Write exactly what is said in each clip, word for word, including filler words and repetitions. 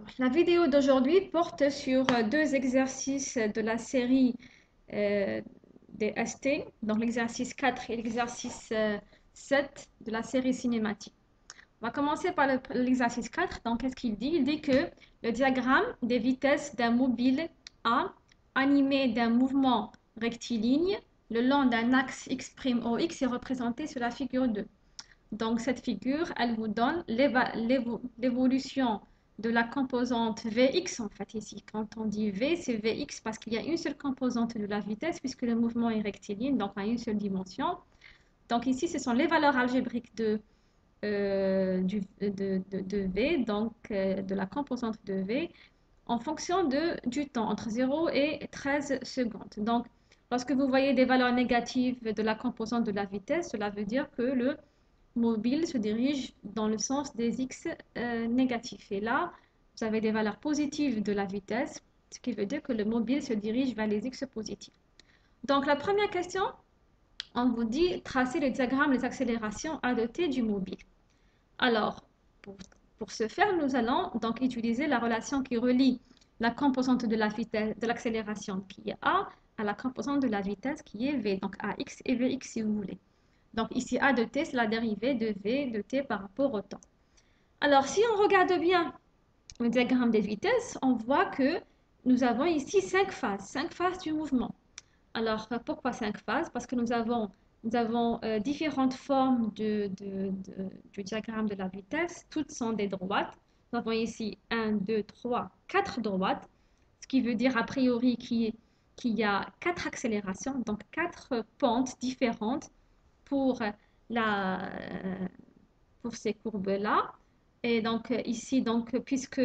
La vidéo d'aujourd'hui porte sur euh, deux exercices de la série euh, des S T, donc l'exercice quatre et l'exercice euh, sept de la série cinématique. On va commencer par le- l'exercice quatre. Donc, qu'est-ce qu'il dit? Il dit que le diagramme des vitesses d'un mobile A animé d'un mouvement rectiligne le long d'un axe X' O X est représenté sur la figure deux. Donc, cette figure, elle vous donne l'éva- l'évo- l'évolution de la composante Vx, en fait, ici. Quand on dit V, c'est Vx parce qu'il y a une seule composante de la vitesse, puisque le mouvement est rectiligne, donc à une seule dimension. Donc, ici, ce sont les valeurs algébriques de, euh, du- de, de- de V, donc euh, de la composante de V, en fonction de, du temps, entre zéro et treize secondes. Donc, lorsque vous voyez des valeurs négatives de la composante de la vitesse, cela veut dire que le mobile se dirige dans le sens des x euh, négatifs. Et là, vous avez des valeurs positives de la vitesse, ce qui veut dire que le mobile se dirige vers les x positifs. Donc, la première question, on vous dit tracer le diagramme des accélérations A de t du mobile. Alors, pour, pour ce faire, nous allons donc utiliser la relation qui relie la composante de la vitesse de l'accélération qui est A à la composante de la vitesse qui est V, donc ax et Vx si vous voulez. Donc ici, A de t, c'est la dérivée de V de t par rapport au temps. Alors, si on regarde bien le diagramme des vitesses, on voit que nous avons ici cinq phases, cinq phases du mouvement. Alors, pourquoi cinq phases? Parce que nous avons, nous avons euh, différentes formes de, de, de, du diagramme de la vitesse. Toutes sont des droites. Nous avons ici un, deux, trois, quatre droites, ce qui veut dire a priori qu'il qu'il y a quatre accélérations, donc quatre pentes différentes pour, la, pour ces courbes-là. Et donc ici, donc, puisque,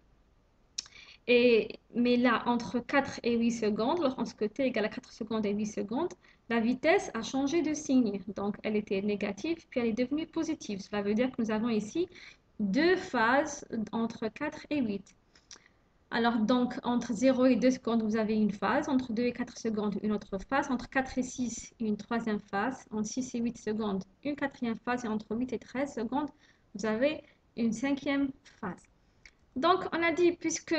et, mais là, entre quatre et huit secondes, lorsque t égale à quatre secondes et huit secondes, la vitesse a changé de signe. Donc elle était négative, puis elle est devenue positive. Cela veut dire que nous avons ici deux phases entre quatre et huit. Alors, donc, entre zéro et deux secondes, vous avez une phase. Entre deux et quatre secondes, une autre phase. Entre quatre et six, une troisième phase. Entre six et huit secondes, une quatrième phase. Et entre huit et treize secondes, vous avez une cinquième phase. Donc, on a dit, puisque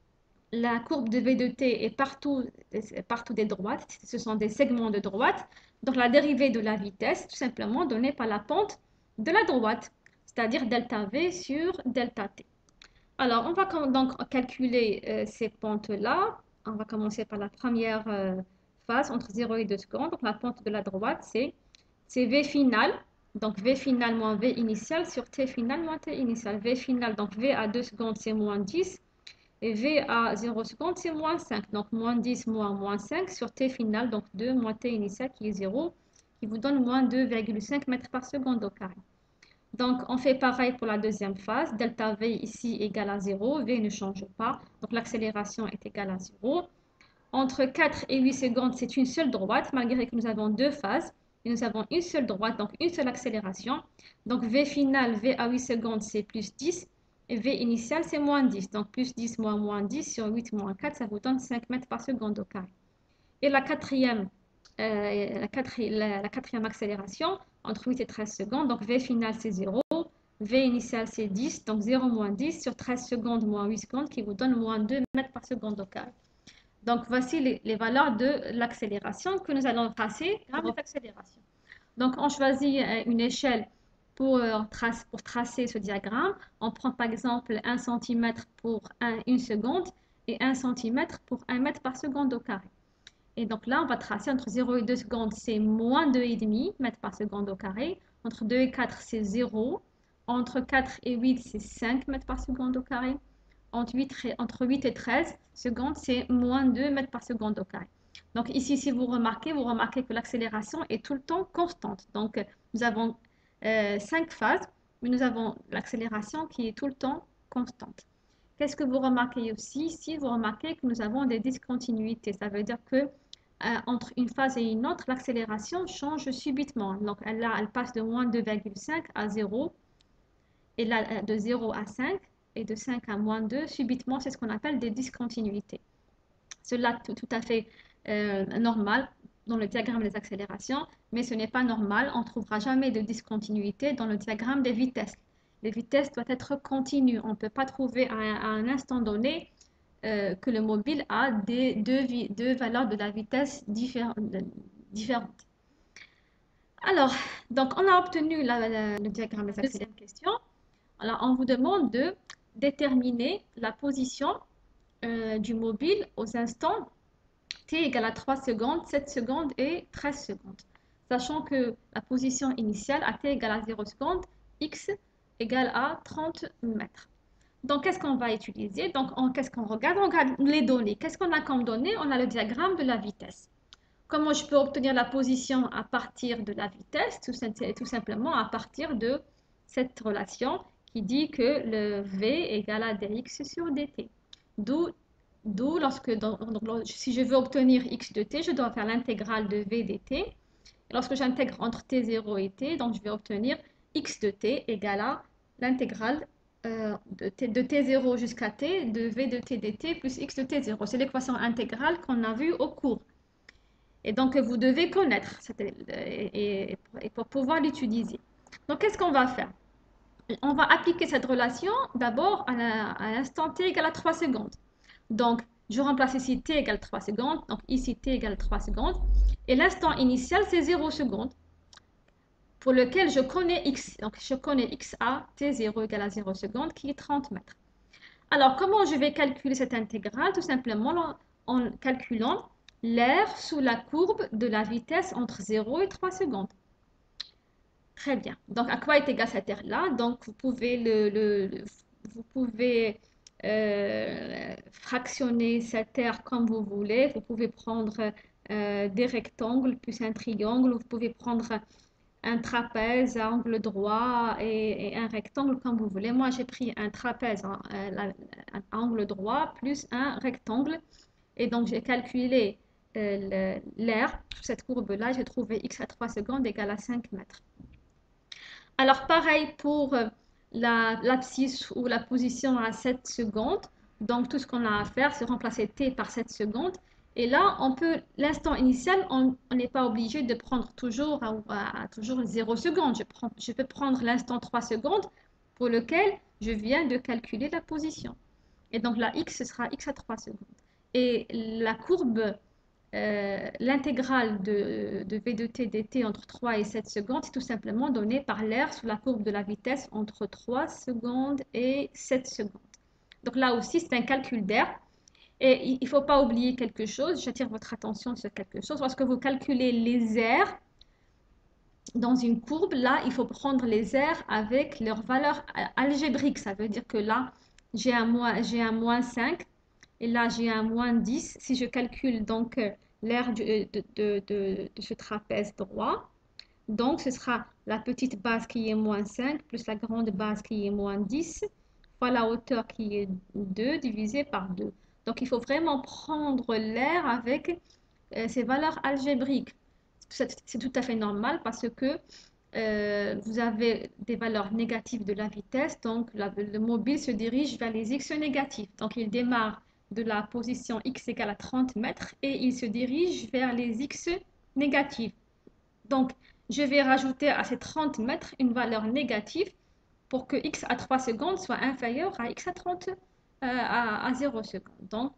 la courbe de V de t est partout, est partout des droites, ce sont des segments de droite, donc la dérivée de la vitesse, tout simplement donnée par la pente de la droite, c'est-à-dire delta V sur delta t. Alors, on va donc calculer euh, ces pentes-là. On va commencer par la première euh, phase, entre zéro et deux secondes. Donc, la pente de la droite, c'est V final. Donc, V final moins V initial sur T final moins T initial. V final, donc V à deux secondes, c'est moins dix. Et V à zéro secondes, c'est moins cinq. Donc, moins dix moins moins cinq sur T final, donc deux moins T initial qui est zéro, qui vous donne moins deux virgule cinq mètres par seconde au carré. Donc, on fait pareil pour la deuxième phase. Delta V ici égale à zéro. V ne change pas. Donc, l'accélération est égale à zéro. Entre quatre et huit secondes, c'est une seule droite, malgré que nous avons deux phases. Et nous avons une seule droite, donc une seule accélération. Donc, V final, V à huit secondes, c'est plus dix. Et V initial, c'est moins dix. Donc, plus dix moins moins dix sur huit moins quatre, ça vous donne cinq mètres par seconde au carré. Et la quatrième, euh, la, quatrième, la, la quatrième accélération, entre huit et treize secondes, donc V final c'est zéro, V initial c'est dix, donc zéro moins dix sur treize secondes moins huit secondes qui vous donne moins deux mètres par seconde au carré. Donc voici les, les valeurs de l'accélération que nous allons tracer pour cette accélération. Donc on choisit une échelle pour, trace, pour tracer ce diagramme. On prend par exemple un centimètre pour une seconde et un centimètre pour un mètre par seconde au carré. Et donc là, on va tracer entre zéro et deux secondes, c'est moins deux virgule cinq mètres par seconde au carré. Entre deux et quatre, c'est zéro. Entre quatre et huit, c'est cinq mètres par seconde au carré. Entre huit, entre huit et treize secondes, c'est moins deux mètres par seconde au carré. Donc ici, si vous remarquez, vous remarquez que l'accélération est tout le temps constante. Donc nous avons euh, cinq phases, mais nous avons l'accélération qui est tout le temps constante. Qu'est-ce que vous remarquez aussi? Ici, vous remarquez que nous avons des discontinuités. Ça veut dire que euh, entre une phase et une autre, l'accélération change subitement. Donc là, elle passe de moins deux virgule cinq à zéro, et là, de zéro à cinq, et de cinq à moins deux, subitement, c'est ce qu'on appelle des discontinuités. Cela est tout à fait euh, normal dans le diagramme des accélérations, mais ce n'est pas normal. On ne trouvera jamais de discontinuité dans le diagramme des vitesses. Les vitesses doivent être continues. On ne peut pas trouver à un, à un instant donné euh, que le mobile a des, deux, deux valeurs de la vitesse différentes. différentes. Alors, donc on a obtenu la, la, le diagramme des accélérations. Deuxième question. Alors, on vous demande de déterminer la position euh, du mobile aux instants t égale à trois secondes, sept secondes et treize secondes. Sachant que la position initiale à t égale à zéro secondes, x égale à trente mètres. Donc, qu'est-ce qu'on va utiliser? Donc, qu'est-ce qu'on regarde? On regarde les données. Qu'est-ce qu'on a comme données? On a le diagramme de la vitesse. Comment je peux obtenir la position à partir de la vitesse? Tout, tout simplement à partir de cette relation qui dit que le v égale à dx sur dt. D'où, d'où lorsque, dans, donc, si je veux obtenir x de t, je dois faire l'intégrale de v dt. Et lorsque j'intègre entre t zéro et t, donc je vais obtenir x de t égale à l'intégrale euh, de, t, de t zéro jusqu'à t de v de t dt plus x de t zéro. C'est l'équation intégrale qu'on a vue au cours. Et donc, vous devez connaître et, et pour pouvoir l'utiliser. Donc, qu'est-ce qu'on va faire? On va appliquer cette relation d'abord à l'instant t égale à trois secondes. Donc, je remplace ici t égale trois secondes. Donc, ici t égale trois secondes. Et l'instant initial, c'est zéro secondes pour lequel je connais x. Donc, je connais x à t zéro égale à zéro secondes qui est trente mètres. Alors, comment je vais calculer cette intégrale? Tout simplement en calculant l'air sous la courbe de la vitesse entre zéro et trois secondes. Très bien. Donc, à quoi est égal cet air-là? Donc, vous pouvez, le, le, le vous pouvez euh, fractionner cet air comme vous voulez. Vous pouvez prendre euh, des rectangles plus un triangle. Vous pouvez prendre un trapèze à angle droit et, et un rectangle comme vous voulez. Moi, j'ai pris un trapèze à, à angle droit plus un rectangle. Et donc, j'ai calculé euh, l'air sur cette courbe-là. J'ai trouvé x à trois secondes égale à cinq mètres. Alors, pareil pour l'abscisse ou la position à sept secondes. Donc, tout ce qu'on a à faire, c'est remplacer t par sept secondes. Et là, on peut, l'instant initial, on n'est pas obligé de prendre toujours à, à toujours zéro seconde. Je, prends, je peux prendre l'instant trois secondes pour lequel je viens de calculer la position. Et donc, la x, ce sera x à trois secondes. Et la courbe, euh, l'intégrale de, de v de t dt entre trois et sept secondes, c'est tout simplement donné par l'air sous la courbe de la vitesse entre trois secondes et sept secondes. Donc là aussi, c'est un calcul d'air. Et il ne faut pas oublier quelque chose, j'attire votre attention sur quelque chose. Lorsque vous calculez les airs dans une courbe, là, il faut prendre les airs avec leur valeur algébrique. Ça veut dire que là, j'ai un moins, j'ai un moins cinq et là, j'ai un moins dix. Si je calcule donc l'air de, de, de, de, de ce trapèze droit, donc ce sera la petite base qui est moins cinq plus la grande base qui est moins dix fois la hauteur qui est deux divisé par deux. Donc, il faut vraiment prendre l'air avec euh, ses valeurs algébriques. C'est tout à fait normal parce que euh, vous avez des valeurs négatives de la vitesse. Donc, la, le mobile se dirige vers les x négatifs. Donc, il démarre de la position x égale à trente mètres et il se dirige vers les x négatifs. Donc, je vais rajouter à ces trente mètres une valeur négative pour que x à trois secondes soit inférieur à x à trente Euh, à, à zéro seconde. Donc,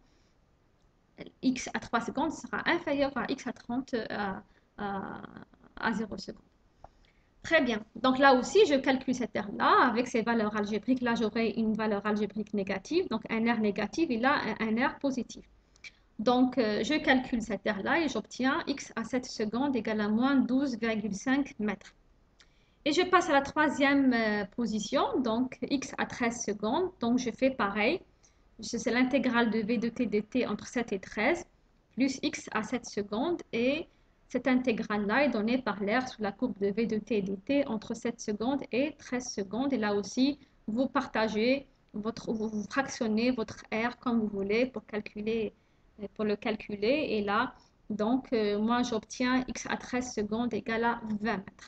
x à trois secondes sera inférieur à x à trente euh, à, à zéro seconde. Très bien. Donc là aussi, je calcule cette air-là avec ses valeurs algébriques. Là, j'aurai une valeur algébrique négative, donc un air négatif et là, un, un air positif. Donc, euh, je calcule cette air-là et j'obtiens x à sept secondes égale à moins douze virgule cinq mètres. Et je passe à la troisième euh, position, donc x à treize secondes. Donc, je fais pareil. C'est l'intégrale de v de t dt entre sept et treize, plus x à sept secondes. Et cette intégrale-là est donnée par l'air sous la courbe de v de t dt entre sept secondes et treize secondes. Et là aussi, vous partagez, votre, vous fractionnez votre r comme vous voulez pour, calculer, pour le calculer. Et là, donc, euh, moi, j'obtiens x à treize secondes égale à vingt mètres.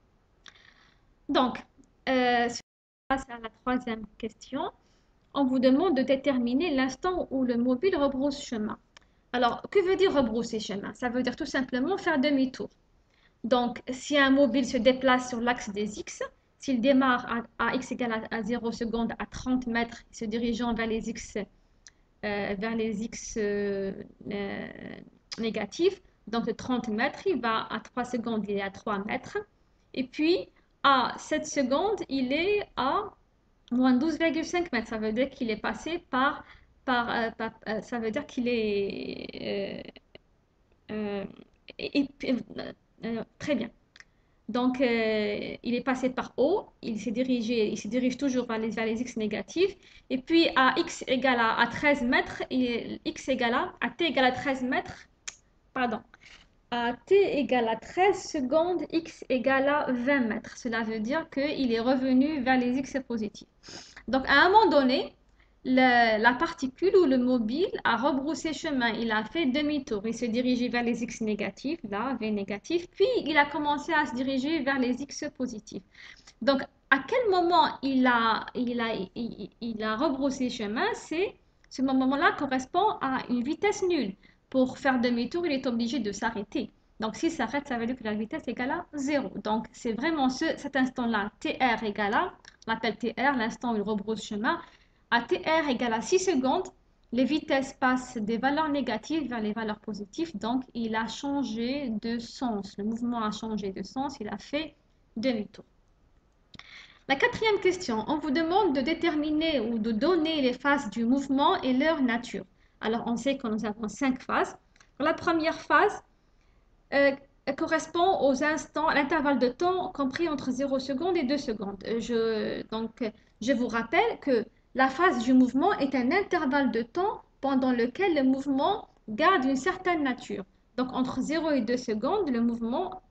Donc, euh, passe à la troisième question. On vous demande de déterminer l'instant où le mobile rebrousse chemin. Alors, que veut dire rebrousser chemin? Ça veut dire tout simplement faire demi-tour. Donc, si un mobile se déplace sur l'axe des X, s'il démarre à, à x égale à, à zéro secondes à trente mètres, se dirigeant vers les x, euh, vers les x euh, euh, négatifs, donc de trente mètres, il va à trois secondes, il est à trois mètres. Et puis, à sept secondes, il est à moins douze virgule cinq mètres. Ça veut dire qu'il est passé par, par, euh, par euh, ça veut dire qu'il est euh, euh, et, et, euh, très bien. Donc, euh, il est passé par O, il s'est dirigé, il se dirige toujours vers les, vers les x négatifs. Et puis, à x égale à, à treize mètres, et x égale à, à t égale à treize mètres, pardon, à t égale à treize secondes, x égale à vingt mètres. Cela veut dire qu'il est revenu vers les x positifs. Donc, à un moment donné, le- la particule ou le mobile a rebroussé chemin, il a fait demi-tour, il se dirigeait vers les x négatifs, là, V négatif, puis il a commencé à se diriger vers les x positifs. Donc, à quel moment il a, il a, il, il a rebroussé chemin, c'est ce moment-là correspond à une vitesse nulle. Pour faire demi-tour, il est obligé de s'arrêter. Donc, s'il s'arrête, ça veut dire que la vitesse est égale à zéro. Donc, c'est vraiment ce, cet instant-là, T R égale à, on l'appelle T R, l'instant où il rebrousse chemin. À T R égale à six secondes, les vitesses passent des valeurs négatives vers les valeurs positives. Donc, il a changé de sens. Le mouvement a changé de sens. Il a fait demi-tour. La quatrième question, on vous demande de déterminer ou de donner les phases du mouvement et leur nature. Alors, on sait que nous avons cinq phases. La première phase euh, correspond aux instants, à l'intervalle de temps compris entre zéro seconde et deux secondes. Je, donc, je vous rappelle que la phase du mouvement est un intervalle de temps pendant lequel le mouvement garde une certaine nature. Donc, entre zéro et deux secondes, le mouvement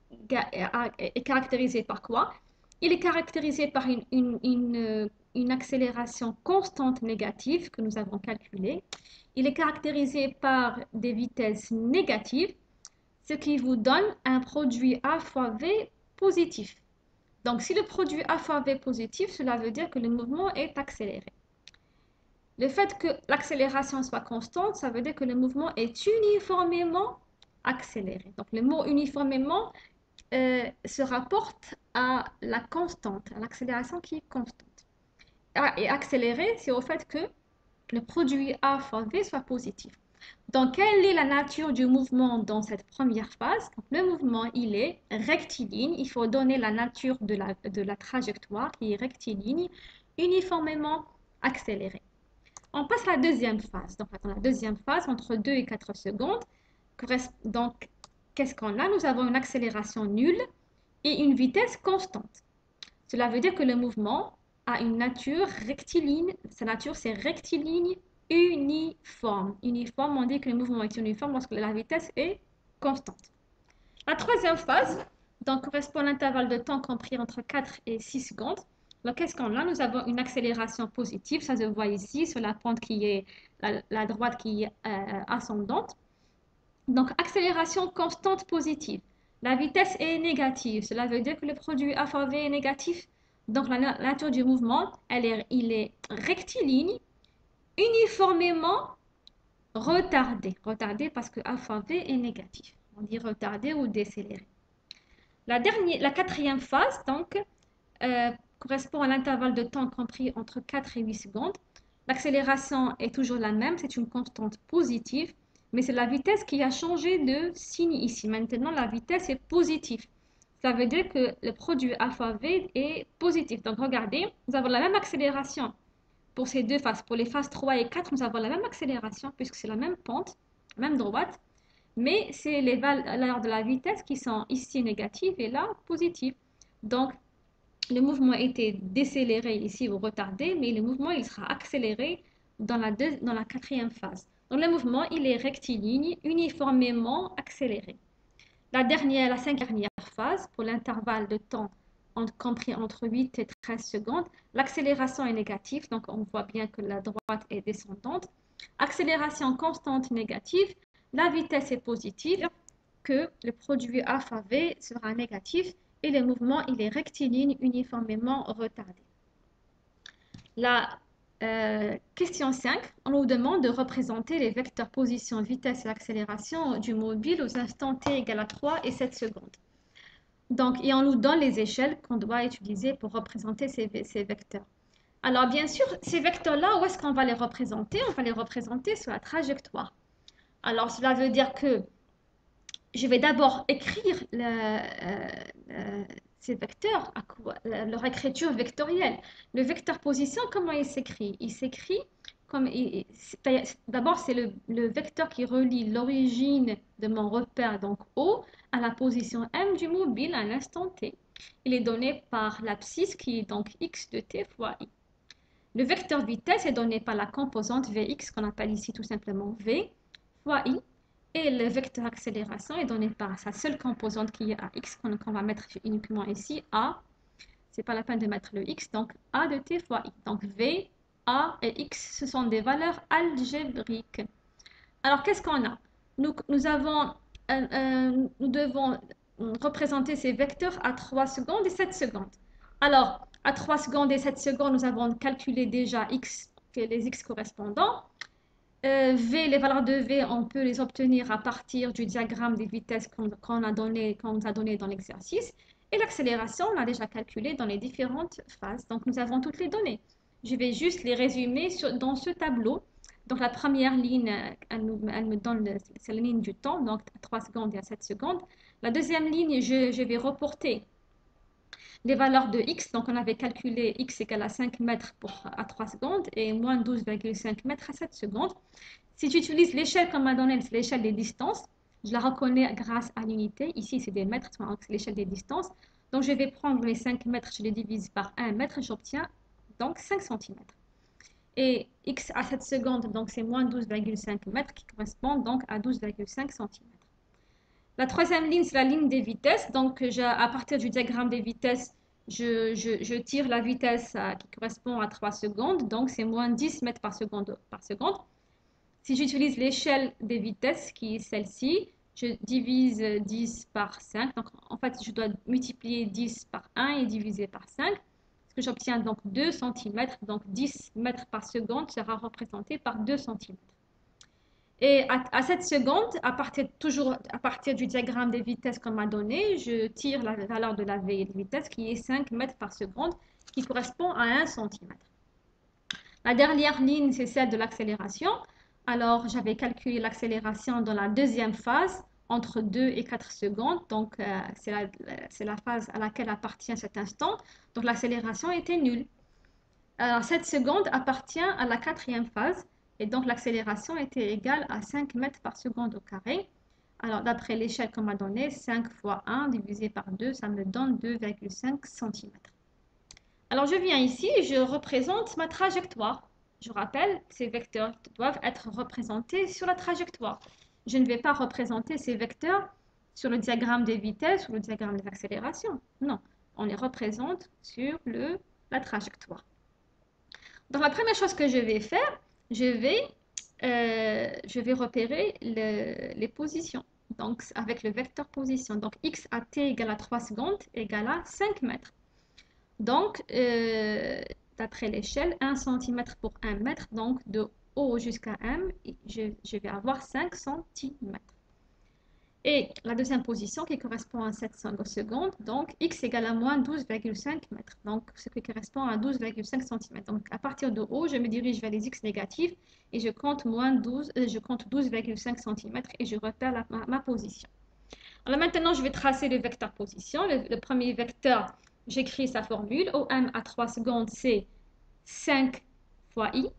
est caractérisé par quoi? Il est caractérisé par une, une, une, une accélération constante négative que nous avons calculée. Il est caractérisé par des vitesses négatives, ce qui vous donne un produit A fois V positif. Donc, si le produit A fois V positif, cela veut dire que le mouvement est accéléré. Le fait que l'accélération soit constante, ça veut dire que le mouvement est uniformément accéléré. Donc, le mot uniformément euh, se rapporte à la constante, à l'accélération qui est constante. Et accéléré, c'est au fait que le produit A fois V soit positif. Donc, quelle est la nature du mouvement dans cette première phase? Donc, le mouvement, il est rectiligne. Il faut donner la nature de la, de la trajectoire qui est rectiligne, uniformément accélérée. On passe à la deuxième phase. Donc, dans la deuxième phase, entre deux et quatre secondes, donc, qu'est-ce qu'on a? Nous avons une accélération nulle et une vitesse constante. Cela veut dire que le mouvement a une nature rectiligne. Sa nature, c'est rectiligne uniforme. Uniforme, on dit que le mouvement est uniforme lorsque la vitesse est constante. La troisième phase donc, correspond à l'intervalle de temps compris entre quatre et six secondes. Donc, qu'est-ce qu'on a? Nous avons une accélération positive. Ça se voit ici sur la pente qui est, la, la droite qui est euh, ascendante. Donc, accélération constante positive. La vitesse est négative. Cela veut dire que le produit A fois V est négatif. Donc, la nature du mouvement, elle est, il est rectiligne, uniformément retardé. Retardé parce que A fois V est négatif. On dit retardé ou décéléré. La, dernière, la quatrième phase, donc, euh, correspond à l'intervalle de temps compris entre quatre et huit secondes. L'accélération est toujours la même, c'est une constante positive, mais c'est la vitesse qui a changé de signe ici. Maintenant, la vitesse est positive. Ça veut dire que le produit A fois V est positif. Donc, regardez, nous avons la même accélération pour ces deux phases. Pour les phases trois et quatre, nous avons la même accélération puisque c'est la même pente, même droite. Mais c'est les valeurs de la vitesse qui sont ici négatives et là positives. Donc, le mouvement était décéléré ici ou retardé, mais le mouvement il sera accéléré dans la, deux, dans la quatrième phase. Donc, le mouvement, il est rectiligne, uniformément accéléré. La dernière, la cinquième dernière phase, pour l'intervalle de temps compris entre huit et treize secondes, l'accélération est négative, donc on voit bien que la droite est descendante. Accélération constante négative, la vitesse est positive, que le produit A fois V sera négatif et le mouvement il est rectiligne, uniformément retardé. La euh, question cinq, on nous demande de représenter les vecteurs position, vitesse et accélération du mobile aux instants t égale à trois et sept secondes. Donc, et on nous donne les échelles qu'on doit utiliser pour représenter ces, ces vecteurs. Alors, bien sûr, ces vecteurs-là, où est-ce qu'on va les représenter? On va les représenter sur la trajectoire. Alors, cela veut dire que je vais d'abord écrire le, euh, euh, ces vecteurs, à quoi- euh, leur écriture vectorielle. Le vecteur position, comment il s'écrit? Il s'écrit comme... il- il- c'est- D'abord, c'est le, le vecteur qui relie l'origine de mon repère, donc O, à la position M du mobile à l'instant T. Il est donné par l'abscisse qui est donc x de t fois i. Le vecteur vitesse est donné par la composante Vx, qu'on appelle ici tout simplement V, fois i. Et le vecteur accélération est donné par sa seule composante qui est à x, qu'on va mettre uniquement ici, a. C'est pas la peine de mettre le x, donc a de t fois i. Donc v, a et x, ce sont des valeurs algébriques. Alors, qu'est-ce qu'on a? Nous, nous, avons, euh, euh, nous devons représenter ces vecteurs à trois secondes et sept secondes. Alors, à trois secondes et sept secondes, nous avons calculé déjà x, les x correspondants. Euh, V, les valeurs de V, on peut les obtenir à partir du diagramme des vitesses qu'on qu'on a donné, qu'on nous a donné dans l'exercice. Et l'accélération, on l'a déjà calculé dans les différentes phases. Donc, nous avons toutes les données. Je vais juste les résumer sur, dans ce tableau. Donc, la première ligne, elle, nous, elle me donne, c'est la ligne du temps, donc à trois secondes et à sept secondes. La deuxième ligne, je, je vais reporter les valeurs de x. Donc, on avait calculé x égale à cinq mètres pour, à trois secondes et moins douze virgule cinq mètres à sept secondes. Si tu utilises l'échelle qu'on m'a donnée, c'est l'échelle des distances. Je la reconnais grâce à l'unité. Ici, c'est des mètres, donc c'est l'échelle des distances. Donc, je vais prendre les cinq mètres, je les divise par un mètre, j'obtiens donc cinq centimètres. Et x à sept secondes, donc c'est moins douze virgule cinq mètres qui correspond donc à douze virgule cinq centimètres. La troisième ligne, c'est la ligne des vitesses. Donc, je, à partir du diagramme des vitesses, je, je, je tire la vitesse à, qui correspond à trois secondes. Donc, c'est moins dix mètres par seconde, par seconde. Si j'utilise l'échelle des vitesses, qui est celle-ci, je divise dix par cinq. Donc, en fait, je dois multiplier dix par un et diviser par cinq. Ce que j'obtiens donc deux centimètres. Donc, dix mètres par seconde sera représenté par deux centimètres. Et à, à cette seconde, à partir, toujours à partir du diagramme des vitesses qu'on m'a donné, je tire la valeur de la V de vitesse qui est cinq mètres par seconde, qui correspond à un centimètre. La dernière ligne, c'est celle de l'accélération. Alors, j'avais calculé l'accélération dans la deuxième phase, entre deux et quatre secondes. Donc, euh, c'est la, la phase à laquelle appartient cet instant. Donc, l'accélération était nulle. Alors, cette seconde appartient à la quatrième phase. Et donc, l'accélération était égale à cinq mètres par seconde au carré. Alors, d'après l'échelle qu'on m'a donnée, cinq fois un divisé par deux, ça me donne deux virgule cinq centimètres. Alors, je viens ici et je représente ma trajectoire. Je rappelle, ces vecteurs doivent être représentés sur la trajectoire. Je ne vais pas représenter ces vecteurs sur le diagramme des vitesses ou le diagramme des accélérations. Non, on les représente sur le, la trajectoire. Donc, la première chose que je vais faire, je vais, euh, je vais repérer le, les positions. Donc, avec le vecteur position. Donc, x à t égale à trois secondes égale à cinq mètres. Donc, euh, d'après l'échelle, un centimètre pour un mètre. Donc, de O jusqu'à M, je, je vais avoir cinq centimètres. Et la deuxième position qui correspond à sept secondes, donc x égale à moins douze virgule cinq mètres, donc ce qui correspond à douze virgule cinq centimètres. Donc à partir de O, je me dirige vers les x négatifs et je compte moins douze, euh, je compte douze virgule cinq centimètres et je repère la, ma, ma position. Alors maintenant, je vais tracer le vecteur position. Le, le premier vecteur, j'écris sa formule. O M à trois secondes, c'est cinq fois I.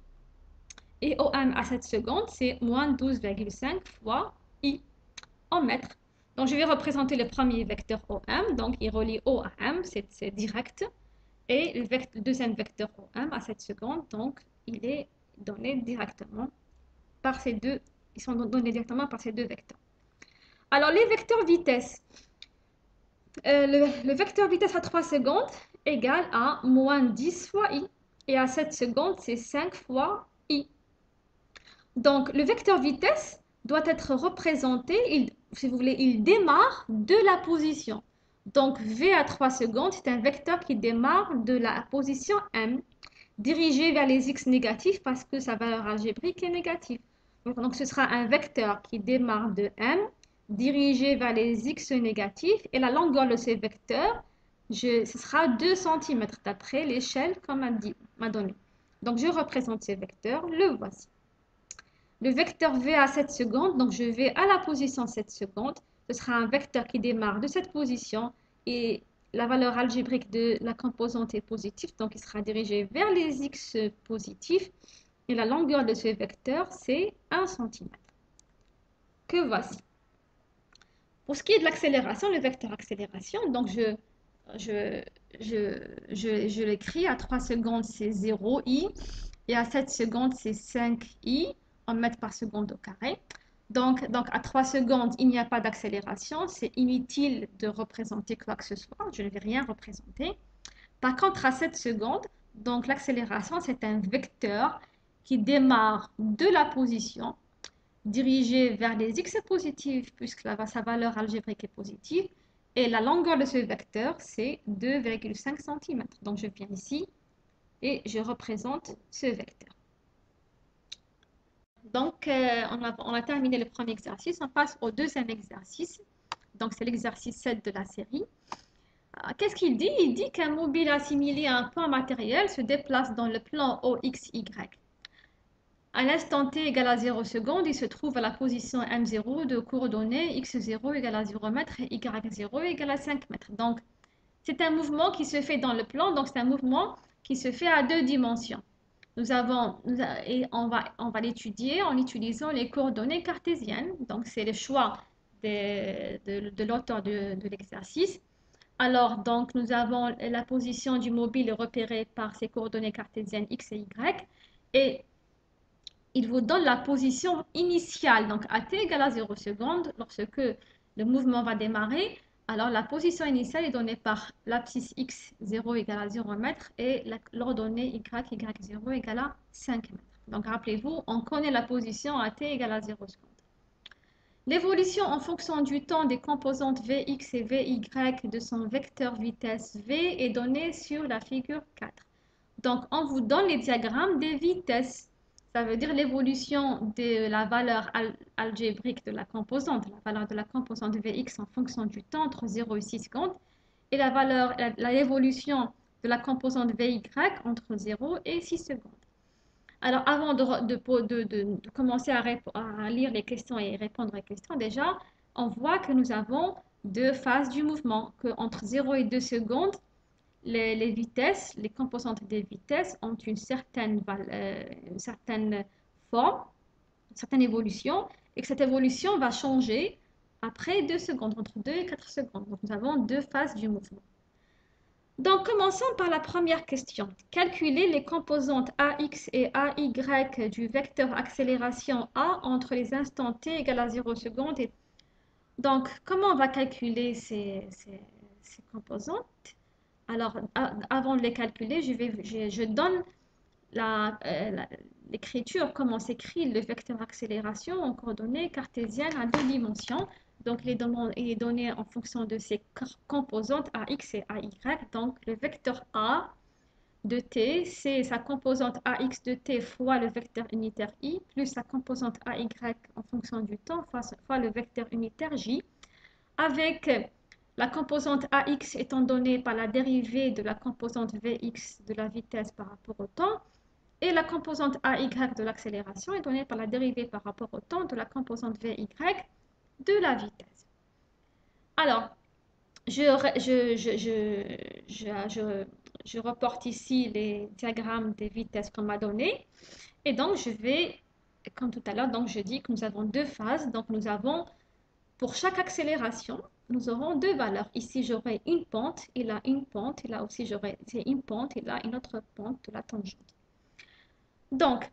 Et O M à sept secondes, c'est moins douze virgule cinq fois I en mètres. Donc, je vais représenter le premier vecteur O M. Donc, il relie O à M, c'est direct. Et le, vecteur, le deuxième vecteur O M à sept secondes, donc, il est donné directement par ces deux, ils sont donnés directement par ces deux vecteurs. Alors, les vecteurs vitesse. Euh, le, le vecteur vitesse à trois secondes égale à moins dix fois I. Et à sept secondes, c'est cinq fois I. Donc, le vecteur vitesse doit être représenté, il, si vous voulez, il démarre de la position. Donc, V à trois secondes, c'est un vecteur qui démarre de la position M, dirigé vers les x négatifs parce que sa valeur algébrique est négative. Donc, donc ce sera un vecteur qui démarre de M, dirigé vers les x négatifs et la longueur de ce vecteur, je, ce sera deux centimètres d'après l'échelle qu'on m'a dit, m'a donné. Donc, je représente ce vecteur, le voici. Le vecteur v à sept secondes, donc je vais à la position sept secondes. Ce sera un vecteur qui démarre de cette position et la valeur algébrique de la composante est positive, donc il sera dirigé vers les x positifs. Et la longueur de ce vecteur, c'est un centimètre. Que voici. Pour ce qui est de l'accélération, le vecteur accélération, donc je, je, je, je, je l'écris à trois secondes, c'est zéro i, et à sept secondes, c'est cinq i, en mètres par seconde au carré. Donc, donc à trois secondes, il n'y a pas d'accélération, c'est inutile de représenter quoi que ce soit, je ne vais rien représenter. Par contre, à sept secondes, donc l'accélération, c'est un vecteur qui démarre de la position, dirigé vers les x positifs, puisque la, sa valeur algébrique est positive, et la longueur de ce vecteur, c'est deux virgule cinq centimètres. Donc, je viens ici et je représente ce vecteur. Donc, euh, on, a, on a terminé le premier exercice. On passe au deuxième exercice. Donc, c'est l'exercice sept de la série. Qu'est-ce qu'il dit? Il dit qu'un mobile assimilé à un point matériel se déplace dans le plan O X Y. À l'instant t égale à zéro secondes, il se trouve à la position m zéro de coordonnées x zéro égale à zéro mètres et y zéro égale à cinq mètres. Donc, c'est un mouvement qui se fait dans le plan, donc c'est un mouvement qui se fait à deux dimensions. Nous avons, nous a, et on va, on va l'étudier en utilisant les coordonnées cartésiennes. Donc, c'est le choix de, de, de l'auteur de, de l'exercice. Alors, donc, nous avons la position du mobile repérée par ces coordonnées cartésiennes x et y. Et il vous donne la position initiale, donc à t égale à zéro secondes, lorsque le mouvement va démarrer. Alors, la position initiale est donnée par l'abscisse x zéro égale à zéro mètres et l'ordonnée y, y zéro égale à cinq mètres. Donc, rappelez-vous, on connaît la position à t égale à zéro secondes. L'évolution en fonction du temps des composantes Vx et Vy de son vecteur vitesse V est donnée sur la figure quatre. Donc, on vous donne les diagrammes des vitesses. Ça veut dire l'évolution de la valeur al algébrique de la composante, la valeur de la composante Vx en fonction du temps entre zéro et six secondes, et la valeur, l'évolution de la composante Vy entre zéro et six secondes. Alors, avant de, de, de, de, de commencer à, à lire les questions et répondre aux questions, déjà, on voit que nous avons deux phases du mouvement, qu'entre zéro et deux secondes, les, les vitesses, les composantes des vitesses ont une certaine, euh, une certaine forme, une certaine évolution, et que cette évolution va changer après deux secondes, entre deux et quatre secondes. Donc, nous avons deux phases du mouvement. Donc, commençons par la première question. Calculer les composantes ax et ay du vecteur accélération a entre les instants t égale à zéro secondes. Et... Donc, comment on va calculer ces, ces, ces composantes? Alors, avant de les calculer, je, vais, je, je donne l'écriture, euh, comment s'écrit le vecteur accélération en coordonnées cartésiennes à deux dimensions. Donc, les données, il est donné en fonction de ces composantes ax et ay. Donc, le vecteur a de t, c'est sa composante ax de t fois le vecteur unitaire i, plus sa composante ay en fonction du temps fois, fois le vecteur unitaire j, avec la composante ax étant donnée par la dérivée de la composante vx de la vitesse par rapport au temps, et la composante ay de l'accélération est donnée par la dérivée par rapport au temps de la composante vy de la vitesse. Alors, je, je, je, je, je, je reporte ici les diagrammes des vitesses qu'on m'a donné. Et donc, je vais, comme tout à l'heure, donc je dis que nous avons deux phases. Donc, nous avons, pour chaque accélération, nous aurons deux valeurs. Ici, j'aurai une pente, et là, une pente, et là aussi, j'aurai une pente, et là, une autre pente de la tangente. Donc,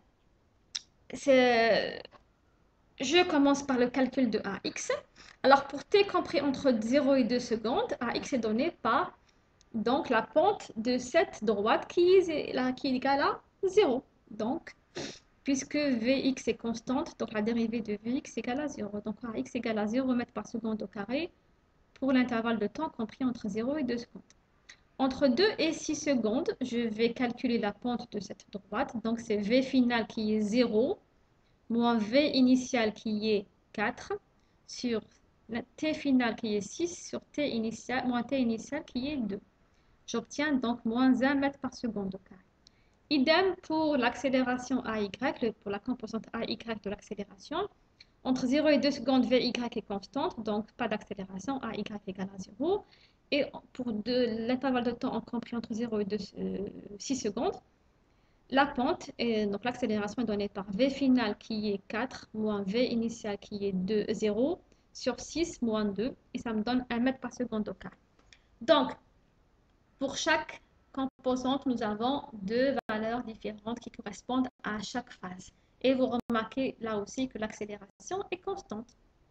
c'est... Je commence par le calcul de ax. Alors, pour t compris entre zéro et deux secondes, ax est donné par donc, la pente de cette droite qui est, là, qui est égale à zéro. Donc, puisque Vx est constante, donc la dérivée de Vx égale à zéro. Donc, ax égale à zéro mètres par seconde au carré pour l'intervalle de temps compris entre zéro et deux secondes. Entre deux et six secondes, je vais calculer la pente de cette droite. Donc, c'est V final qui est zéro moins V initial qui est quatre sur la t finale qui est six sur t initial, moins t initial qui est deux. J'obtiens donc moins un mètre par seconde au carré. Idem pour l'accélération A Y, le- pour la composante A Y de l'accélération. Entre zéro et deux secondes, V Y est constante, donc pas d'accélération, A Y égale à zéro. Et pour de l'intervalle de temps compris entre zéro et deux, euh, six secondes, la pente, est, donc l'accélération est donnée par V finale qui est quatre, moins V initial qui est deux, zéro, sur six moins deux, et ça me donne un mètre par seconde au carré. Donc, pour chaque composante, nous avons deux valeurs différentes qui correspondent à chaque phase. Et vous remarquez là aussi que l'accélération est constante.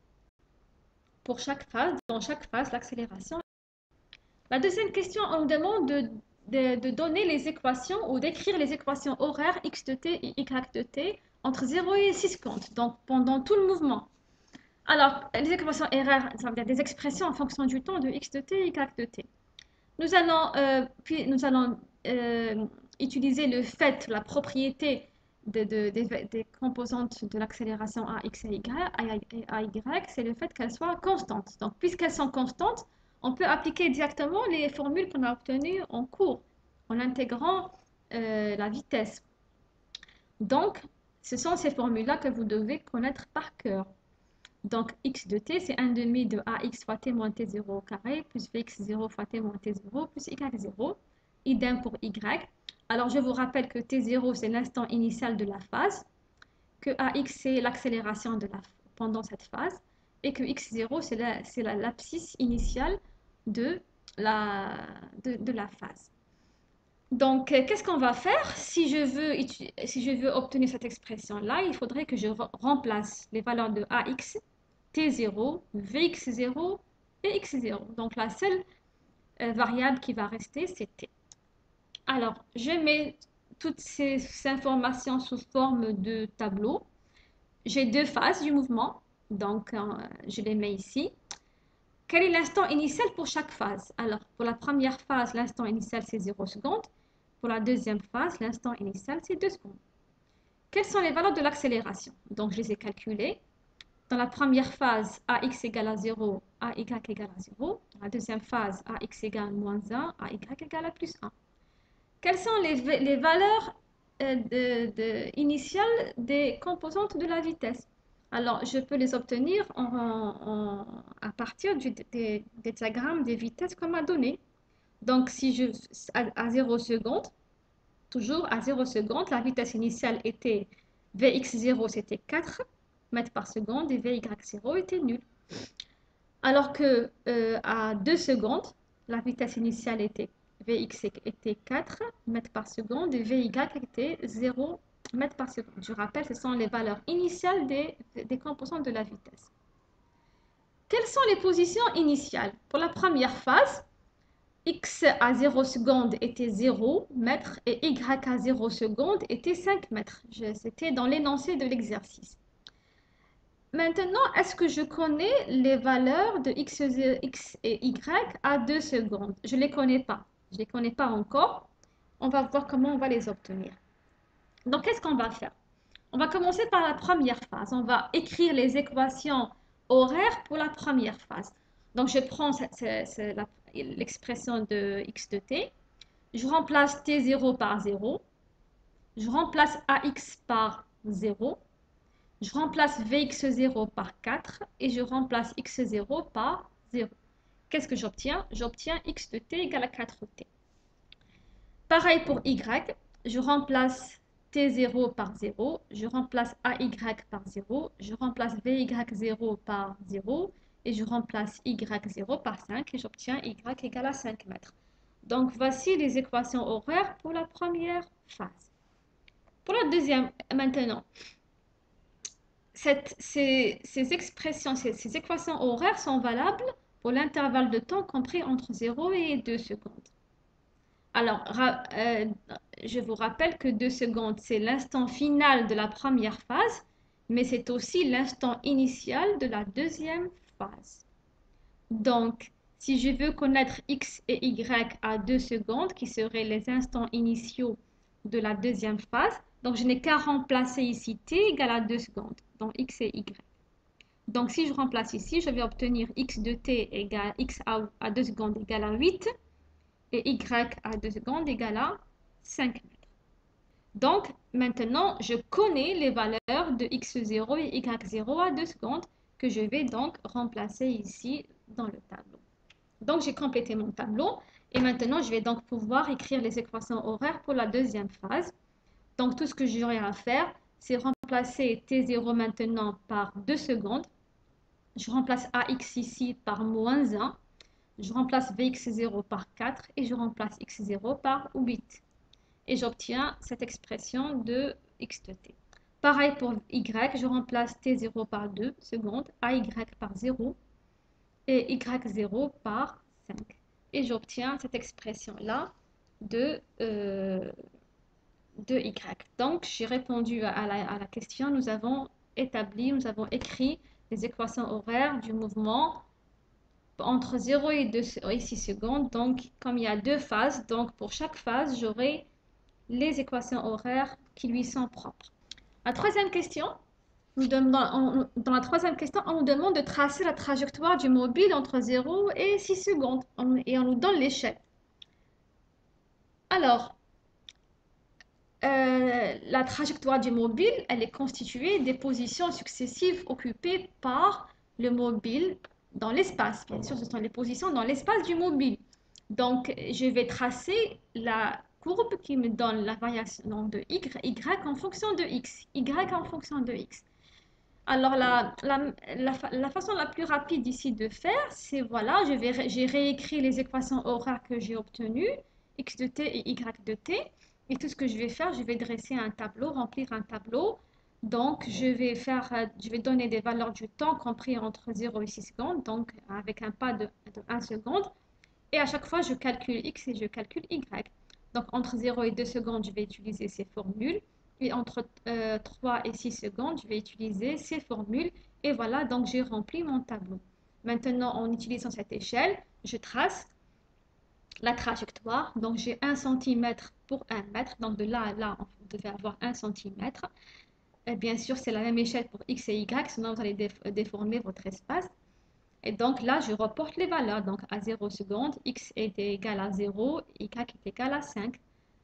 Pour chaque phase, dans chaque phase, l'accélération. La deuxième question, on nous demande de, de, de donner les équations ou d'écrire les équations horaires x de t et y de t entre zéro et six secondes, donc pendant tout le mouvement. Alors, les équations horaires, ça veut dire des expressions en fonction du temps de x de t et y de t. Nous allons, euh, puis nous allons euh, utiliser le fait, la propriété de, de, de, des composantes de l'accélération à x et y, à y, c'est le fait qu'elles soient constantes. Donc, puisqu'elles sont constantes, on peut appliquer directement les formules qu'on a obtenues en cours, en intégrant euh, la vitesse. Donc, ce sont ces formules-là que vous devez connaître par cœur. Donc, x de t, c'est un demi de ax fois t moins t zéro au carré, plus vx zéro fois t moins t zéro, plus y zéro. Idem pour y. Alors, je vous rappelle que t zéro, c'est l'instant initial de la phase, que ax, c'est l'accélération de la, pendant cette phase, et que x zéro, c'est l'abscisse la, la, initiale de la, de, de la phase. Donc, qu'est-ce qu'on va faire? Si je veux, si je veux obtenir cette expression-là, il faudrait que je remplace les valeurs de ax, t zéro, vx zéro et x zéro. Donc, la seule euh, variable qui va rester, c'est t. Alors, je mets toutes ces informations sous forme de tableau. J'ai deux phases du mouvement, donc euh, je les mets ici. Quel est l'instant initial pour chaque phase? Alors, pour la première phase, l'instant initial, c'est zéro secondes. Pour la deuxième phase, l'instant initial, c'est deux secondes. Quelles sont les valeurs de l'accélération? Donc, je les ai calculées. Dans la première phase, ax égale à zéro, ay égale à zéro. Dans la deuxième phase, ax égale à moins un, ay égale à plus un. Quelles sont les, les valeurs euh, de, de, initiales des composantes de la vitesse? Alors, je peux les obtenir en, en, à partir du, des, des diagrammes des vitesses qu'on m'a donné. Donc, si je, à, à zéro seconde, toujours à zéro seconde, la vitesse initiale était vx zéro, c'était quatre mètres par seconde, et vy zéro était nul. Alors que euh, à deux secondes, la vitesse initiale était vx était quatre mètres par seconde et vy était zéro mètres par seconde. Je rappelle, ce sont les valeurs initiales des, des composantes de la vitesse. Quelles sont les positions initiales? Pour la première phase, x à zéro seconde était zéro mètres et y à zéro seconde était cinq mètres. C'était dans l'énoncé de l'exercice. Maintenant, est-ce que je connais les valeurs de x, x et y à deux secondes? Je ne les connais pas. Je ne les connais pas encore. On va voir comment on va les obtenir. Donc, qu'est-ce qu'on va faire? On va commencer par la première phase. On va écrire les équations horaires pour la première phase. Donc, je prends l'expression de x de t. Je remplace t zéro par zéro. Je remplace ax par zéro. Je remplace vx zéro par quatre et je remplace x zéro par zéro. Qu'est-ce que j'obtiens? J'obtiens x de t égale à quatre t. Pareil pour y, je remplace t zéro par zéro, je remplace ay par zéro, je remplace vy zéro par zéro et je remplace y zéro par cinq et j'obtiens y égale à cinq mètres. Donc voici les équations horaires pour la première phase. Pour la deuxième, maintenant, Cette, ces, ces expressions, ces, ces équations horaires sont valables pour l'intervalle de temps compris entre zéro et deux secondes. Alors, euh, je vous rappelle que deux secondes, c'est l'instant final de la première phase, mais c'est aussi l'instant initial de la deuxième phase. Donc, si je veux connaître x et y à deux secondes, qui seraient les instants initiaux de la deuxième phase, donc je n'ai qu'à remplacer ici t égale à deux secondes, donc x et y. Donc, si je remplace ici, je vais obtenir x de t égale x à, à deux secondes égale à huit et y à deux secondes égale à cinq mètres. Donc, maintenant, je connais les valeurs de x zéro et y zéro à deux secondes que je vais donc remplacer ici dans le tableau. Donc, j'ai complété mon tableau et maintenant, je vais donc pouvoir écrire les équations horaires pour la deuxième phase. Donc, tout ce que j'aurai à faire, c'est remplacer t zéro maintenant par deux secondes. Je remplace ax ici par moins un. Je remplace vx zéro par quatre et je remplace x zéro par huit. Et j'obtiens cette expression de x de t. Pareil pour y, je remplace t zéro par deux secondes, ay par zéro et y zéro par cinq. Et j'obtiens cette expression-là de, euh, de y. Donc, j'ai répondu à la, à la question. Nous avons établi, nous avons écrit les équations horaires du mouvement entre zéro et, deux, et six secondes. Donc, comme il y a deux phases, donc pour chaque phase, j'aurai les équations horaires qui lui sont propres. La troisième question, nous demandons, dans la troisième question, on nous demande de tracer la trajectoire du mobile entre zéro et six secondes et on nous donne l'échelle. Alors, euh, la trajectoire du mobile, elle est constituée des positions successives occupées par le mobile dans l'espace. Bien sûr, ce sont les positions dans l'espace du mobile. Donc, je vais tracer la courbe qui me donne la variation de y, y en fonction de x, y en fonction de x. Alors, la, la, la, la façon la plus rapide ici de faire, c'est voilà, je vais, j'ai réécrit les équations horaires que j'ai obtenues, x de t et y de t. Et tout ce que je vais faire, je vais dresser un tableau, remplir un tableau. Donc, je vais, faire, je vais donner des valeurs du temps compris entre zéro et six secondes, donc avec un pas de, de un seconde. Et à chaque fois, je calcule x et je calcule y. Donc, entre zéro et deux secondes, je vais utiliser ces formules. Et entre euh, trois et six secondes, je vais utiliser ces formules. Et voilà, donc j'ai rempli mon tableau. Maintenant, en utilisant cette échelle, je trace la trajectoire. Donc, j'ai un centimètre pour un mètre. Donc, de là à là, on devait avoir un centimètre. Et bien sûr, c'est la même échelle pour x et y, sinon vous allez déformer votre espace. Et donc là, je reporte les valeurs. Donc à zéro seconde, x est égal à zéro, y est égal à cinq.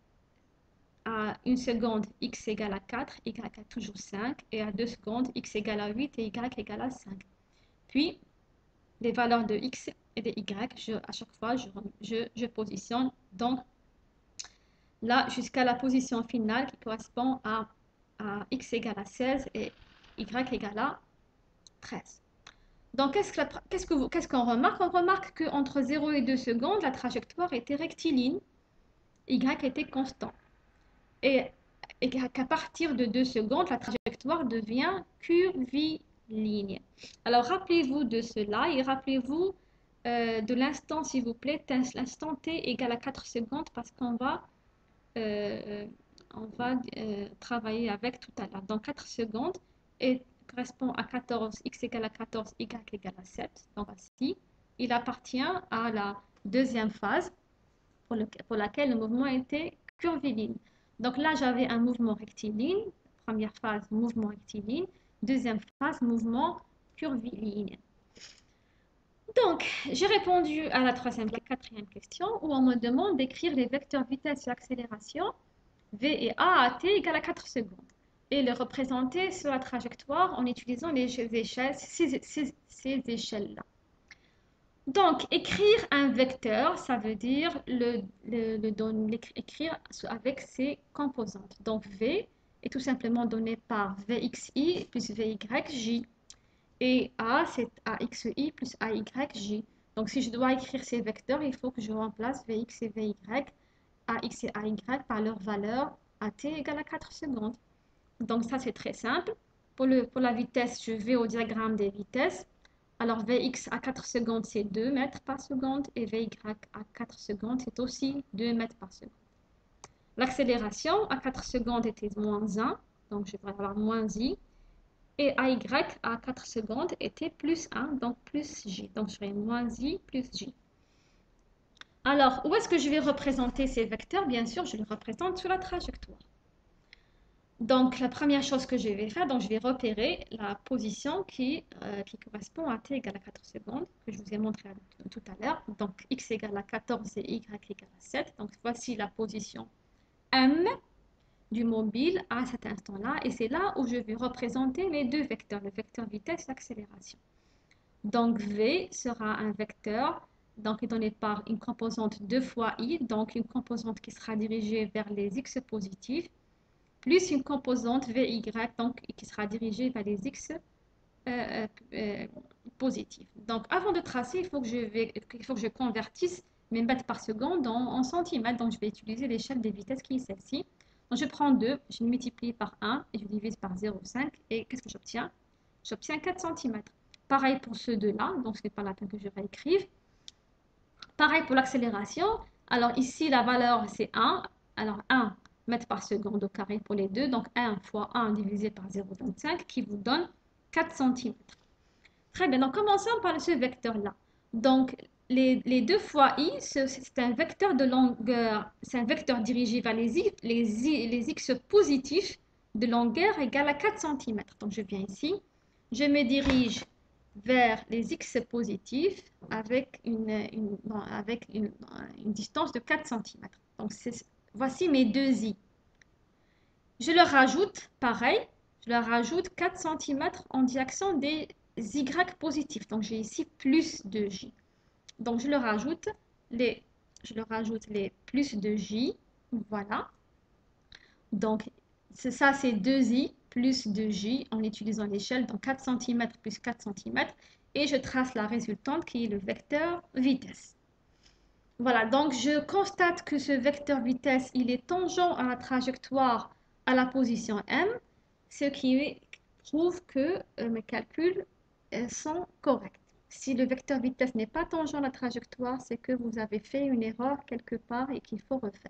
À une seconde, x est égal à quatre, y a toujours cinq. Et à deux secondes, x est égal à huit et y est égal à cinq. Puis, les valeurs de x et de y, je, à chaque fois, je, je, je positionne donc là jusqu'à la position finale qui correspond à, à x égale à seize et y égale à treize. Donc, qu'est-ce qu'on qu'est-ce qu'on remarque? On remarque qu'entre zéro et deux secondes, la trajectoire était rectiligne, y était constant. Et, et qu'à partir de deux secondes, la trajectoire devient curviligne. Alors, rappelez-vous de cela et rappelez-vous euh, de l'instant, s'il vous plaît, l'instant t égale à quatre secondes parce qu'on va, euh, on va euh, travailler avec tout à l'heure. Donc, quatre secondes et correspond à quatorze, x égale à quatorze, y égale à sept. Donc, ainsi, il appartient à la deuxième phase pour, le, pour laquelle le mouvement était curviligne. Donc là, j'avais un mouvement rectiligne. Première phase, mouvement rectiligne. Deuxième phase, mouvement curviligne. Donc, j'ai répondu à la troisième et quatrième question où on me demande d'écrire les vecteurs vitesse et accélération v et a à t égale à quatre secondes et les représenter sur la trajectoire en utilisant les échelles, ces, ces, ces échelles-là. Donc, écrire un vecteur, ça veut dire le, le, le, l'écrire avec ses composantes. Donc, V est tout simplement donné par Vxi plus Vyj. Et A, c'est Axi plus Ayj. Donc, si je dois écrire ces vecteurs, il faut que je remplace Vx et Vy, Ax et Ay par leur valeur à t égale à quatre secondes. Donc, ça, c'est très simple. Pour, le, pour la vitesse, je vais au diagramme des vitesses. Alors, Vx à quatre secondes, c'est deux mètres par seconde. Et Vy à quatre secondes, c'est aussi deux mètres par seconde. L'accélération à quatre secondes était moins un. Donc, je vais avoir moins i. Et Ay à quatre secondes était plus un, donc plus j. Donc, je ferai moins i plus j. Alors, où est-ce que je vais représenter ces vecteurs? Bien sûr, je les représente sur la trajectoire. Donc, la première chose que je vais faire, donc je vais repérer la position qui, euh, qui correspond à t égale à quatre secondes, que je vous ai montré à- tout à l'heure. Donc, x égale à quatorze et y égale à sept. Donc, voici la position M du mobile à cet instant-là. Et c'est là où je vais représenter mes deux vecteurs, le vecteur vitesse et l'accélération. Donc, V sera un vecteur donc, donné par une composante deux fois i, donc une composante qui sera dirigée vers les x positifs, plus une composante Vy, donc, qui sera dirigée vers les x euh, euh, positifs. Donc, avant de tracer, il faut que je, vais, il faut que je convertisse mes mètres par seconde en, en centimètres. Donc, je vais utiliser l'échelle des vitesses qui est celle-ci. Donc, je prends deux, je multiplie par un et je divise par zéro virgule cinq. Et qu'est-ce que j'obtiens? J'obtiens quatre centimètres. Pareil pour ceux deux-là, donc ce n'est pas la peine que je réécrive. Pareil pour l'accélération. Alors ici, la valeur, c'est un. Alors un mètre par seconde au carré pour les deux. Donc un fois un divisé par zéro virgule vingt-cinq qui vous donne quatre centimètres. Très bien, donc commençons par ce vecteur-là. Donc les, les deux fois i, c'est un vecteur de longueur, c'est un vecteur dirigé vers les, i, les, i, les x positifs de longueur égale à quatre centimètres. Donc je viens ici, je me dirige vers les x positifs avec une, une, avec une, une distance de quatre centimètres. Donc voici mes deux i. Je leur rajoute, pareil, je leur rajoute quatre centimètres en direction des y positifs. Donc j'ai ici plus de j. Donc je leur rajoute les, je leur rajoute les plus de j. Voilà. Donc ça c'est deux i plus de j en utilisant l'échelle. Donc quatre centimètres plus quatre centimètres. Et je trace la résultante qui est le vecteur vitesse. Voilà, donc je constate que ce vecteur vitesse, il est tangent à la trajectoire à la position M, ce qui prouve que euh, mes calculs euh, sont corrects. Si le vecteur vitesse n'est pas tangent à la trajectoire, c'est que vous avez fait une erreur quelque part et qu'il faut refaire.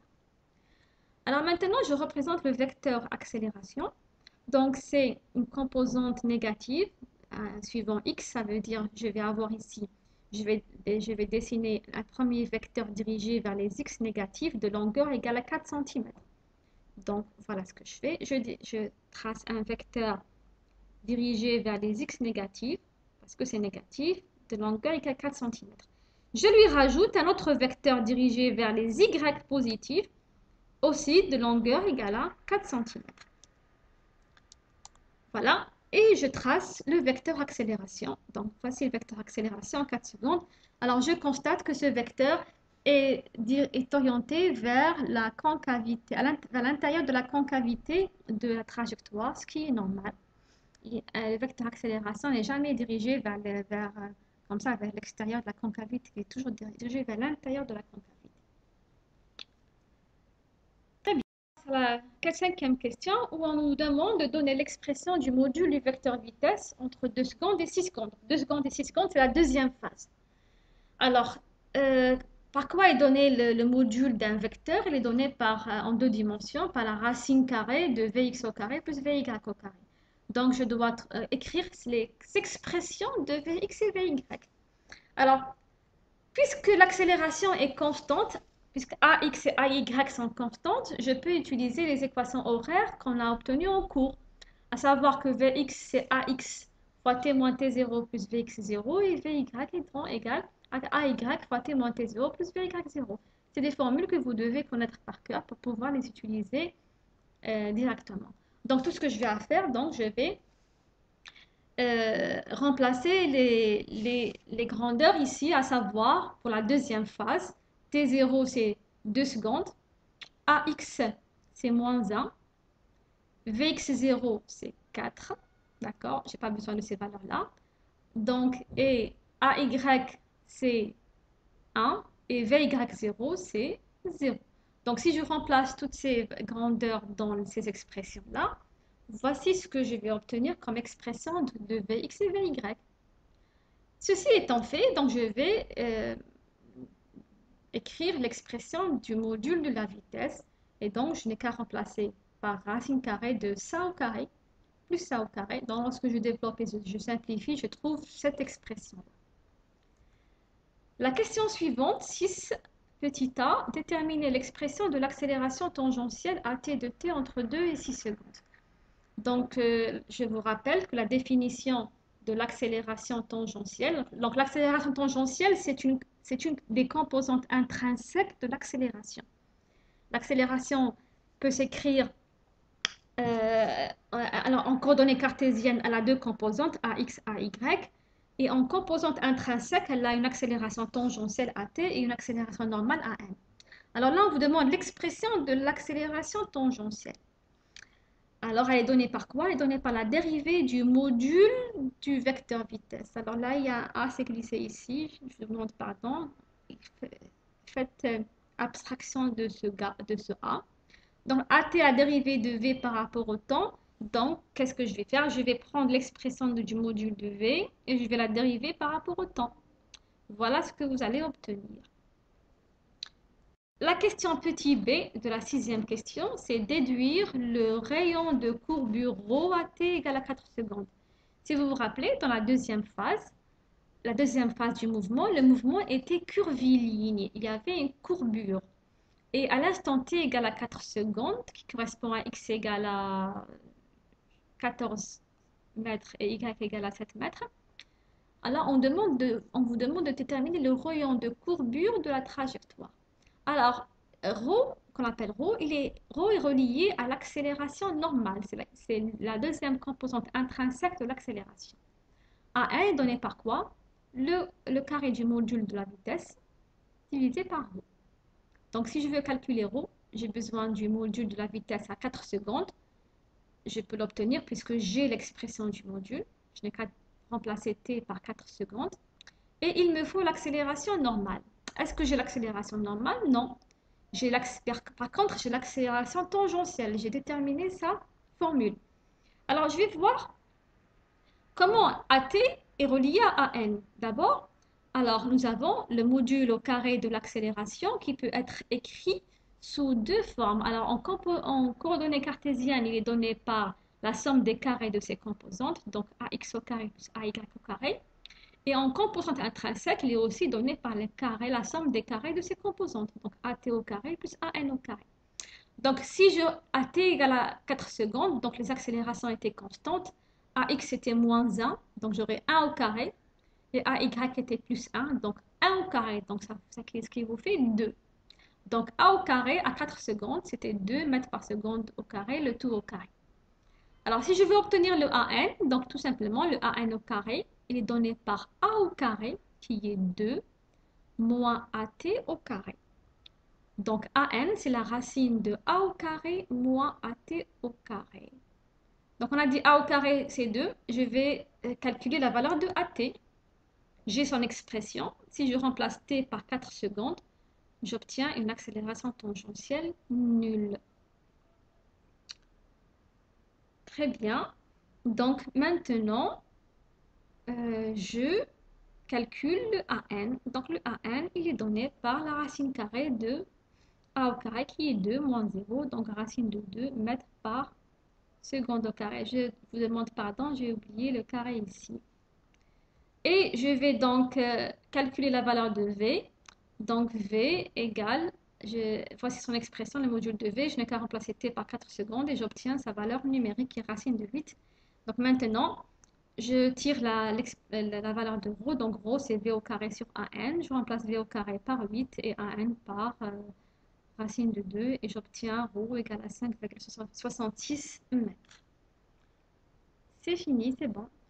Alors maintenant, je représente le vecteur accélération. Donc c'est une composante négative, euh, suivant x, ça veut dire je vais avoir ici, je vais, je vais dessiner un premier vecteur dirigé vers les x négatifs de longueur égale à quatre centimètres. Donc voilà ce que je fais, je, je trace un vecteur dirigé vers les x négatifs, parce que c'est négatif, de longueur égale à quatre centimètres. Je lui rajoute un autre vecteur dirigé vers les y positifs, aussi de longueur égale à quatre centimètres. Voilà, et je trace le vecteur accélération. Donc, voici le vecteur accélération en quatre secondes. Alors, je constate que ce vecteur est, est orienté vers la concavité, vers l'intérieur de la concavité de la trajectoire, ce qui est normal. Et, euh, le vecteur accélération n'est jamais dirigé vers, le, vers euh, comme ça, vers l'extérieur de la concavité. Il est toujours dirigé vers l'intérieur de la concavité. Très bien. La cinquième question où on nous demande de donner l'expression du module du vecteur vitesse entre deux secondes et six secondes. deux secondes et six secondes, c'est la deuxième phase. Alors, euh, par quoi est donné le, le module d'un vecteur? Il est donné par, euh, en deux dimensions par la racine carrée de Vx au carré plus Vy au carré. Donc, je dois euh, écrire les expressions de Vx et Vy. Alors, puisque l'accélération est constante, puisque ax et ay sont constantes, je peux utiliser les équations horaires qu'on a obtenues en cours, à savoir que Vx c'est ax fois t moins t zéro plus Vx zéro et Vy étant égal à ay fois t moins t zéro plus Vy zéro. C'est des formules que vous devez connaître par cœur pour pouvoir les utiliser euh, directement. Donc tout ce que je vais faire, donc je vais euh, remplacer les, les, les grandeurs ici, à savoir pour la deuxième phase, t zéro c'est deux secondes, ax c'est moins un, vx zéro c'est quatre, d'accord, j'ai pas besoin de ces valeurs-là. Donc, et ay c'est un et vy zéro c'est zéro. Donc, si je remplace toutes ces grandeurs dans ces expressions-là, voici ce que je vais obtenir comme expression de, de Vx et Vy. Ceci étant fait, donc je vais euh, écrire l'expression du module de la vitesse. Et donc, je n'ai qu'à remplacer par racine carrée de ça au carré plus ça au carré. Donc, lorsque je développe et je simplifie, je trouve cette expression-là. La question suivante, six petit a, déterminer l'expression de l'accélération tangentielle à t de t entre deux et six secondes. Donc, euh, je vous rappelle que la définition de l'accélération tangentielle, donc l'accélération tangentielle, c'est une, c'est une des composantes intrinsèques de l'accélération. L'accélération peut s'écrire euh, alors, en coordonnées cartésiennes, elle a deux composantes, ax, ay, et en composante intrinsèque, elle a une accélération tangentielle at et une accélération normale an. Alors là, on vous demande l'expression de l'accélération tangentielle. Alors, elle est donnée par quoi? Elle est donnée par la dérivée du module du vecteur vitesse. Alors là, il y a un A, c'est glissé ici. Je vous demande pardon. Faites euh, abstraction de ce, ga- de ce A. Donc, at, la dérivée de v par rapport au temps. Donc, qu'est-ce que je vais faire? Je vais prendre l'expression de- du module de v et je vais la dériver par rapport au temps. Voilà ce que vous allez obtenir. La question petit b de la sixième question, c'est déduire le rayon de courbure ρ à t égale à quatre secondes. Si vous vous rappelez, dans la deuxième phase, la deuxième phase du mouvement, le mouvement était curviligne. Il y avait une courbure. Et à l'instant t égale à quatre secondes, qui correspond à x égale à quatorze mètres et y égale à sept mètres, alors on, demande de, on vous demande de déterminer le rayon de courbure de la trajectoire. Alors, ρ, qu'on appelle ρ, il est, ρ est relié à l'accélération normale. C'est la, c'est la deuxième composante intrinsèque de l'accélération. A un est donné par quoi? le, le carré du module de la vitesse divisé par ρ. Donc, si je veux calculer ρ, j'ai besoin du module de la vitesse à quatre secondes. Je peux l'obtenir puisque j'ai l'expression du module. Je n'ai qu'à remplacer t par quatre secondes. Et il me faut l'accélération normale. Est-ce que j'ai l'accélération normale? Non. Par contre, j'ai l'accélération tangentielle. J'ai déterminé sa formule. Alors, je vais voir comment at est relié à an. D'abord, alors nous avons le module au carré de l'accélération qui peut être écrit sous deux formes. Alors, en, en coordonnées cartésiennes, il est donné par la somme des carrés de ses composantes, donc ax au carré plus ay au carré. Et en composante intrinsèque, il est aussi donné par les carrés, la somme des carrés de ses composantes. Donc, at au carré plus an au carré. Donc, si je at égale à quatre secondes, donc les accélérations étaient constantes, ax était moins un, donc j'aurais un au carré, et ay était plus un, donc un au carré, donc ça, ça ce qui vous fait deux. Donc, a au carré à quatre secondes, c'était deux mètres par seconde au carré, le tout au carré. Alors, si je veux obtenir le an, donc tout simplement, le an au carré, il est donné par a au carré, qui est deux, moins at au carré. Donc, an, c'est la racine de a au carré moins at au carré. Donc, on a dit a au carré, c'est deux. Je vais calculer la valeur de at. J'ai son expression. Si je remplace t par quatre secondes, j'obtiens une accélération tangentielle nulle. Très bien. Donc, maintenant, euh, je calcule le an. Donc, le an, il est donné par la racine carrée de a au carré qui est deux moins zéro. Donc, racine de deux mètres par seconde au carré. Je vous demande pardon, j'ai oublié le carré ici. Et je vais donc euh, calculer la valeur de V. Donc, V égale, je, voici son expression, le module de V. Je n'ai qu'à remplacer T par quatre secondes et j'obtiens sa valeur numérique qui est racine de huit. Donc, maintenant, je tire la, la, la valeur de ρ. Donc, ρ, c'est V au carré sur an. Je remplace V au carré par huit et an par euh, racine de deux. Et j'obtiens ρ égale à cinq virgule soixante-six mètres. C'est fini, c'est bon.